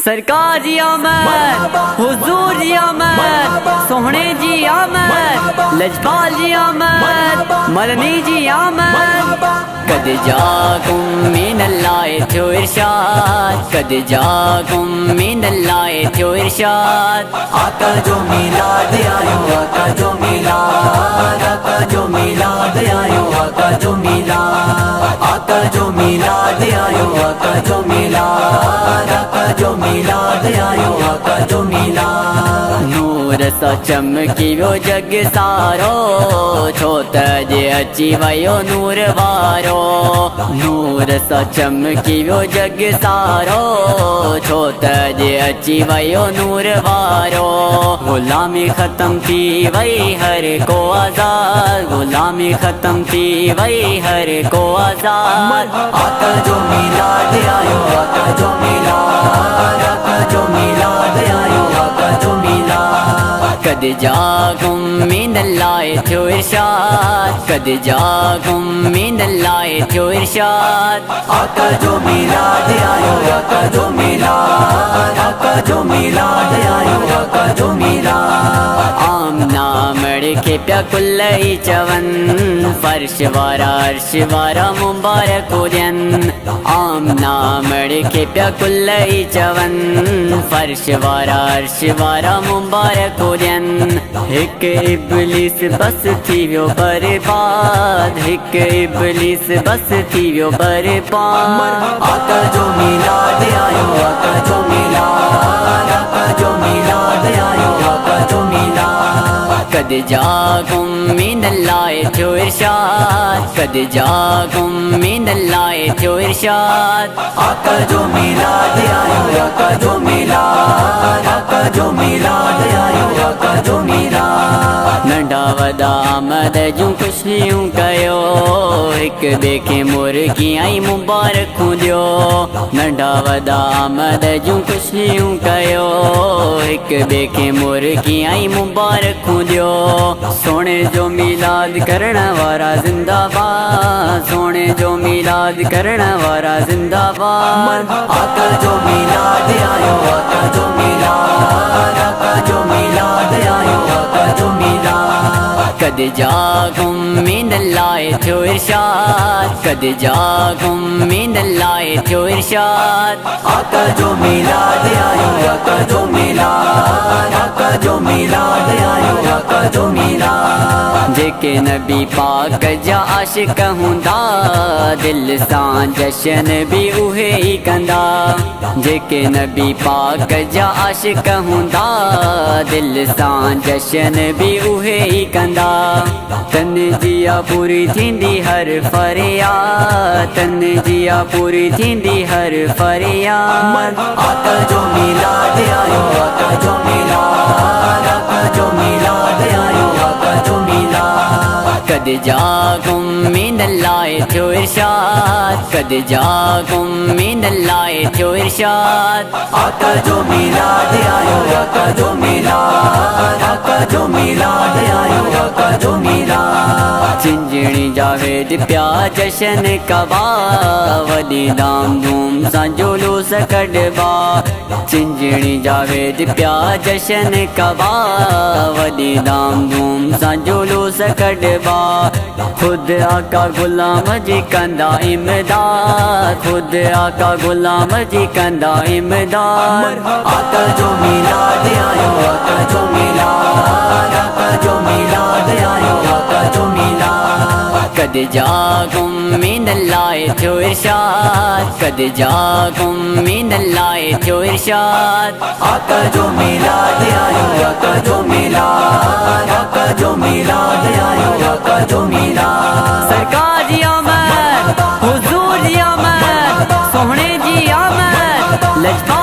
सरकार जी आमद, हुजूर जी आमद, सोहने जी आमद, लजपाल जी आमद, मदनी जी आमद। कद जाकुम मिनल्लाहि थियो इरशाद, कद जाकुम मिनल्लाहि थियो इरशाद। आका जो मिलाद आयो, आका जो मिलाद, आका जो मिलाद आयो, आका जो मिलाद, आका जो मिलाद आयो, आका जो मिलाद, आका जो मिलाद आयो, आका जो मिलाद। नूर सा चमकी वो जग सारो, छो तजे अची वयो नूर वारो। नूर सा चमकी वो जग सारो, छो तजे अची वयो नूर वारो। गुलामी खत्म थी वही हर को आजाद, गुलामी खत्म थी वही हर को आजाद। आका जो मिलाद आयो, आका जो मिलाद, आका जो मिलाद आयो, आका जो मिलाद। कद जाकुम मिनल्लाहि थियो इरशाद, कद जाकुम मिनल्लाहि थियो इरशाद। आका जो मिलाद आयो, आका जो मिलाद, आका जो मिलाद आयो, आका जो मिलाद। आमना मड़ के प्या कुल्लई चवन, फर्श वारा अर्श वारा मुबारक हुजन। आमना मड़ के प्या कुल्लई चवन, फर्श वारा अर्श वारा मुबारक हुजन। हिक इब्लिस बस थी वो बर्बाद, हिक इब्लिस बस थी वो बर्बाद। आका जो मिलाद आयो, आका जो मिलाद, आका जो मिलाद आयो, आका जो मिलाद। कद जाकुम मिनल्लाहि थियो इरशाद, कद जाकुम मिनल्लाहि थियो इरशाद। आका जो मिलाद आयो, आका जो मिलाद, आका जो मिलाद आयो, आका जो मिलाद। नंढा वदा आमद जूं खुशियूं कयो, हिक ॿिए खे मुर्गी आई मुबारक दियो। नंढा वदा आमद जूं खुशियूं कयो, हिक ॿिए खे मुर्गी आई मुबारक दियो। सोने जो मिलाद करण वारा जिंदाबाद, सोने जो मिलाद करण वारा जिंदाबाद। आका जो मिलाद आयो, आका जो मिलाद, आका जो मिलाद आयो, आका जो मिलाद। कद जाकुम मिनल्लाहि थियो इरशाद, कद जाकुम मिनल्लाहि थियो इरशाद। आका जो मिलाद आयो, आका जो मिलाद, आका जो मिलाद आयो, आका जो मिलाद। जेके नबी पाक जा आशिक हूंदा, दिल सां जशन भी उहे ही कंदा। जेके नबी पाक जा आशिक हूंदा, दिल सां जशन भी उहे ही कंदा। तन जिया पूरी थींदी हर फरियाद, तन जिया पूरी थींदी हर फरियाद। आका जो मिलाद आयो, आका जो मिलाद, आका जो मिलाद आयो, आका जो मिलाद। कद जाकुम मिनल्लाहि थियो इरशाद, कद जाकुम मिनल्लाहि थियो इरशाद। आका जो मिलाद आयो, आका जो मिलाद, आका जो मिलाद आयो, आका जो मिलाद। चिंजणी जावेद प्या जशन कबा, वॾी धाम धूम सां जुलूस कढबा। चिंजणी जावेद प्या जशन कबा, वॾी धाम धूम सां जुलूस कढबा। खुद आका गुलाम जी कंदा इमदाद, खुद आका गुलाम जी कंदा इमदाद। आका जो मिलाद आयो, आका जो मिलाद, आका जो मिलाद आयो, आका जो मिलाद। कद जाकुम मिनल्लाहि थियो इरशाद, कद जाकुम मिनल्लाहि थियो इरशाद। आका जो मिलाद आयो, आका जो मिलाद, आका जो मिलाद आयो, आका जो मिलाद। सरकार जी आमद, हुजूर जी आमद, सोहने जी आमद, लजपाल